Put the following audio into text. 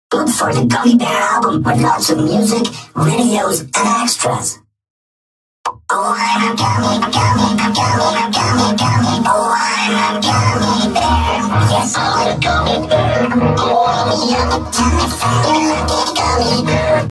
Look for the Gummy Bear album with lots of music, videos, and extras. Oh, I'm a gummy, gummy, gummy, gummy, gummy. Oh, I'm a gummy bear. Yes, I'm a gummy bear. Oh, I'm a yummy, tummy, fat, gummy bear.